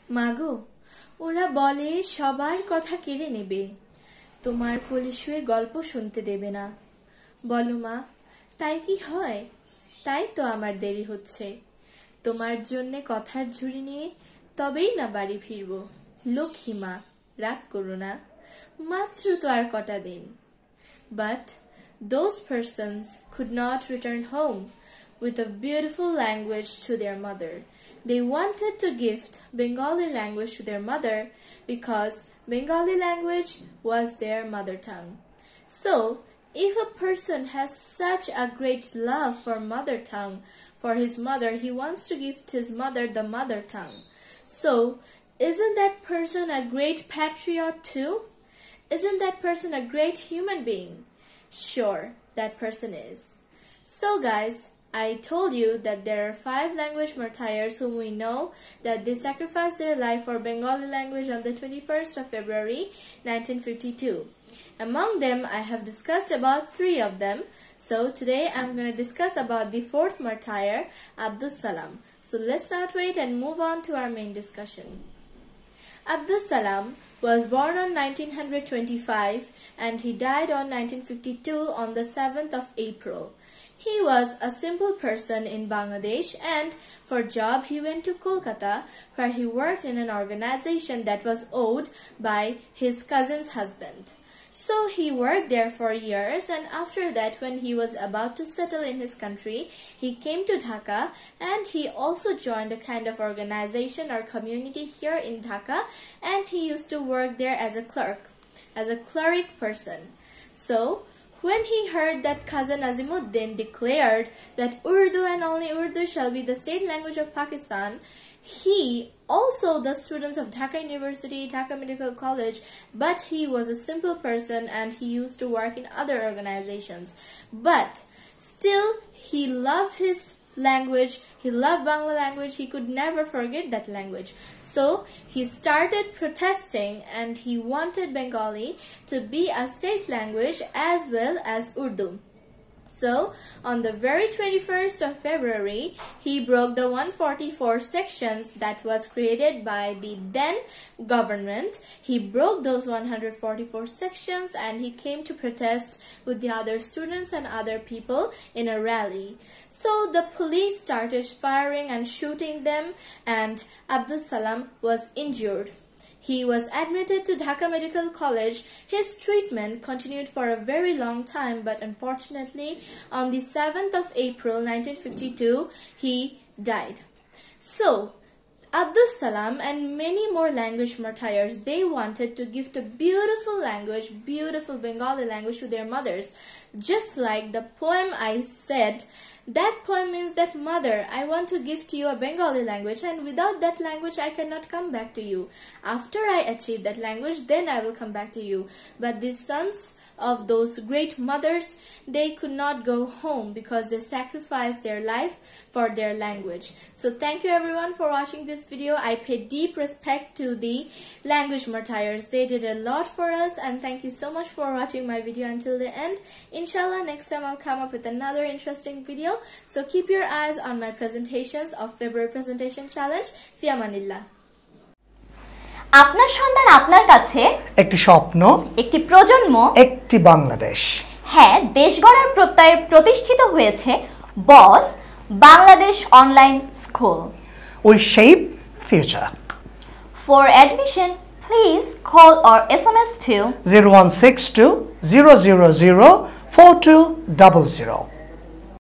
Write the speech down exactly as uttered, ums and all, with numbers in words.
মাগো, ওরা বলে সবার কথা কেড়ে নেবে, তোমার কোলে শুয়ে গল্প শুনতে দেবে না। বলো মা, তাই কি হয়? তাই তো আমার দেরি হচ্ছে। তোমার জন্যে কথার ঝুড়ি নিয়ে তবেই না বাড়ি ফিরব। লক্ষ্মী মা, রাগ করো না, মাত্র তো আর কটা দিন। But those persons could not return home with a beautiful language to their mother. They wanted to gift Bengali language to their mother because Bengali language was their mother tongue. So, if a person has such a great love for mother tongue, for his mother, he wants to gift his mother the mother tongue. So, isn't that person a great patriot too? Isn't that person a great human being? Sure, that person is. So guys, I told you that there are five language martyrs whom we know that they sacrificed their life for Bengali language on the twenty-first of February nineteen fifty-two. Among them, I have discussed about three of them. So today I'm going to discuss about the fourth martyr, Abdus Salam. So let's not wait and move on to our main discussion. Abdus Salam was born on nineteen twenty-five and he died on nineteen fifty-two on the seventh of April. He was a simple person in Bangladesh, and for job he went to Kolkata, where he worked in an organization that was owned by his cousin's husband. So he worked there for years, and after that, when he was about to settle in his country, he came to Dhaka, and he also joined a kind of organization or community here in Dhaka, and he used to work there as a clerk, as a cleric person. So when he heard that Cousin Azimuddin declared that Urdu and only Urdu shall be the state language of Pakistan, he also the students of Dhaka University, Dhaka Medical College, but he was a simple person and he used to work in other organizations. But still he loved his language, he loved Bangla language, he could never forget that language. So he started protesting and he wanted Bengali to be a state language as well as Urdu. So, on the very twenty-first of February, he broke the one hundred forty-four sections that was created by the then government. He broke those one hundred forty-four sections and he came to protest with the other students and other people in a rally. So, the police started firing and shooting them, and Abdus Salam was injured. He was admitted to Dhaka Medical College. His treatment continued for a very long time, but unfortunately, on the seventh of April nineteen fifty-two, he died. So, Abdus Salam and many more language martyrs, they wanted to gift a beautiful language, beautiful Bengali language to their mothers. Just like the poem I said, that poem means that mother, I want to gift you a Bengali language, and without that language I cannot come back to you. After I achieve that language, then I will come back to you. But the sons of those great mothers, they could not go home because they sacrificed their life for their language. So thank you everyone for watching this video. I pay deep respect to the language martyrs. They did a lot for us, and thank you so much for watching my video until the end. Inshallah, next time I'll come up with another interesting video. So keep your eyes on my presentations of February Presentation Challenge. Fi amanillah. আপনার সন্তান আপনার কাছে একটি স্বপ্ন, একটি প্রজন্ম, একটি বাংলাদেশ। হ্যাঁ, দেশ গড়ার প্রত্যয়ে প্রতিষ্ঠিত হয়েছে BOSS Bangladesh online school. We shape future. For admission, please call or S M S to zero one six two zero zero zero four two zero zero.